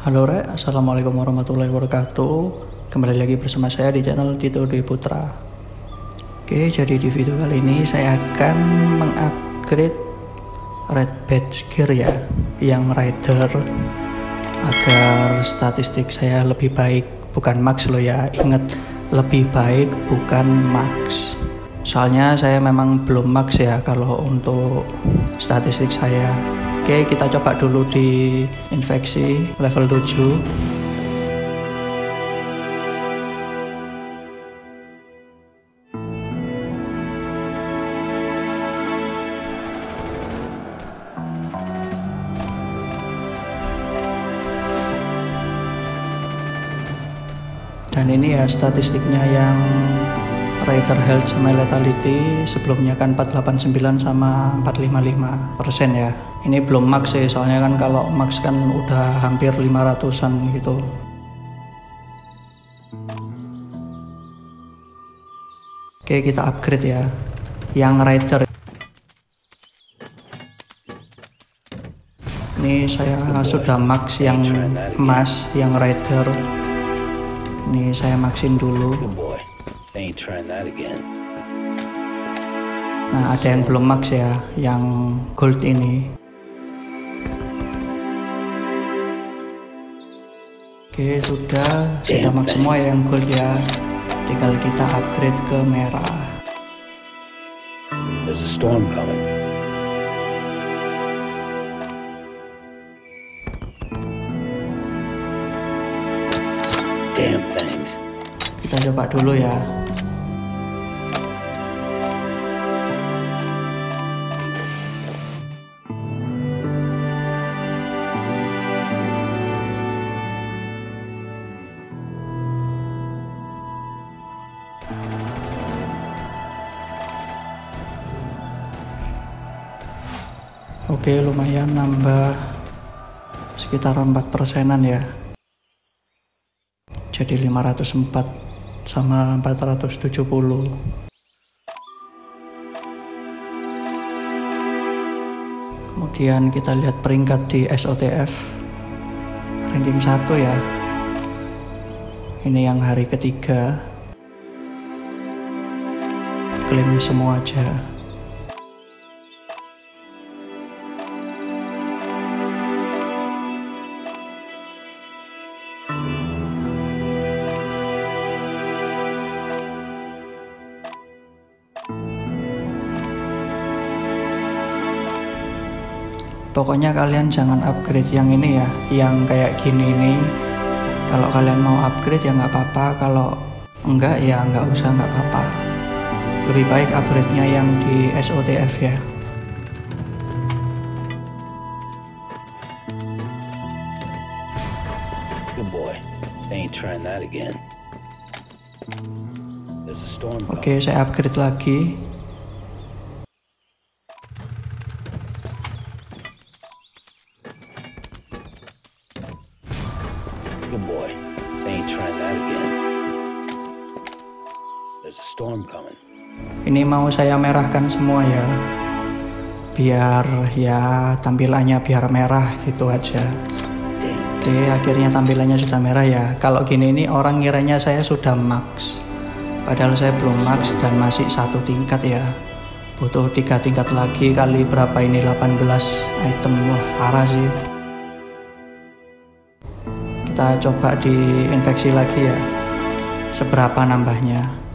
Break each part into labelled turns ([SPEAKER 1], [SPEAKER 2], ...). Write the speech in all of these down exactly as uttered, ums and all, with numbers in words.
[SPEAKER 1] Halo Re, Assalamualaikum warahmatullahi wabarakatuh. Kembali lagi bersama saya di channel Dito Dwi Putra. Oke, jadi di video kali ini saya akan mengupgrade Red Badge Gear ya, yang Rider, agar statistik saya lebih baik. Bukan max loh ya, ingat, lebih baik bukan max. Soalnya saya memang belum max ya kalau untuk statistik saya. Oke, kita coba dulu di infeksi level tujuh. Dan ini ya statistiknya yang Rider Health sama Lethality, sebelumnya kan empat delapan sembilan sama empat lima lima persen ya. Ini belum max sih, soalnya kan kalau max kan udah hampir lima ratusan gitu. Oke, kita upgrade ya, yang Rider. Ini saya sudah max yang emas, yang Rider. Ini saya maxin dulu. Nah, ada yang belum max ya, yang gold ini. Oke, sudah sudah max semua yang gold ya. Tinggal kita upgrade ke merah.
[SPEAKER 2] There's a storm coming. Damn things.
[SPEAKER 1] Kita coba dulu ya. Oke, lumayan nambah sekitar empat persenan ya. Jadi lima ratus empat sama empat ratus tujuh puluh. Kemudian kita lihat peringkat di S O T F. Ranking satu ya. Ini yang hari ketiga. Klaim semua aja. Pokoknya kalian jangan upgrade yang ini ya, yang kayak gini nih. Kalau kalian mau upgrade ya nggak apa-apa, kalau enggak ya nggak usah, nggak apa-apa. Lebih baik upgrade-nya yang di S O T F ya.
[SPEAKER 2] Good boy. They ain't trying that again. There's a storm coming.
[SPEAKER 1] Oke, saya upgrade lagi.
[SPEAKER 2] Good boy. They ain't trying that again. There's a storm coming.
[SPEAKER 1] Ini mau saya merahkan semua ya, biar ya tampilannya biar merah gitu aja. Oke, akhirnya tampilannya sudah merah ya. Kalau gini ini orang ngiranya saya sudah max, padahal saya belum max dan masih satu tingkat ya. Butuh tiga tingkat lagi kali berapa ini, delapan belas item. Wah, parah sih. Kita coba di infeksi lagi ya, seberapa nambahnya.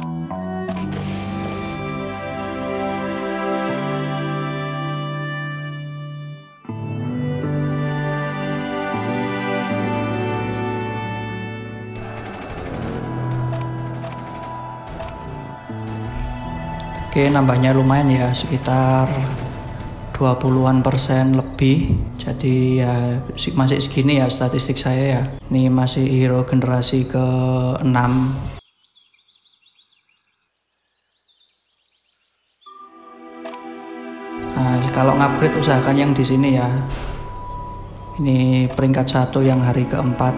[SPEAKER 1] Oke, nambahnya lumayan ya, sekitar dua puluhan persen lebih. Jadi ya masih segini ya statistik saya ya. Ini masih hero generasi ke enam. Nah, kalau ngupgrade usahakan yang di sini ya. Ini peringkat satu yang hari keempat.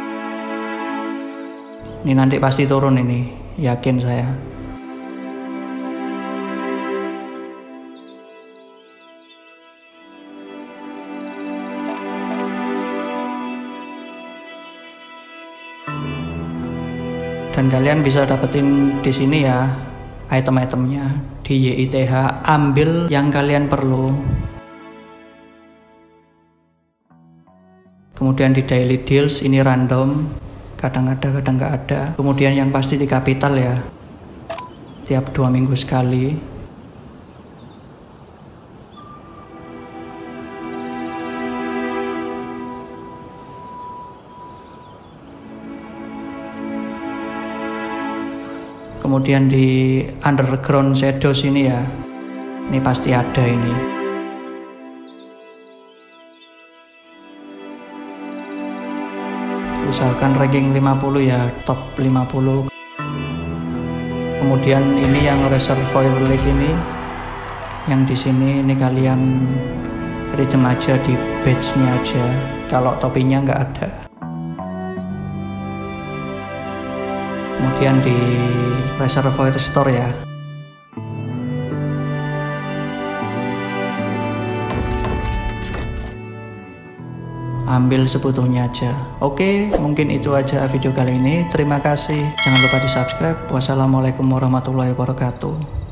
[SPEAKER 1] Ini nanti pasti turun ini, yakin saya. Dan kalian bisa dapetin di sini ya item-itemnya di Y I T H. Ambil yang kalian perlu. Kemudian di daily deals ini random, kadang ada kadang nggak ada. Kemudian yang pasti di capital ya, tiap dua minggu sekali. Kemudian di underground shadows ini ya, ini pasti ada ini. Usahakan ranking lima puluh ya, top lima puluh. Kemudian ini yang reservoir lake ini, yang di sini ini kalian redeem aja di badge-nya aja. Kalau topinya nggak ada. Kemudian di reservoir store ya, ambil sebutuhnya aja. Oke, mungkin itu aja video kali ini. Terima kasih, jangan lupa di subscribe. Wassalamualaikum warahmatullahi wabarakatuh.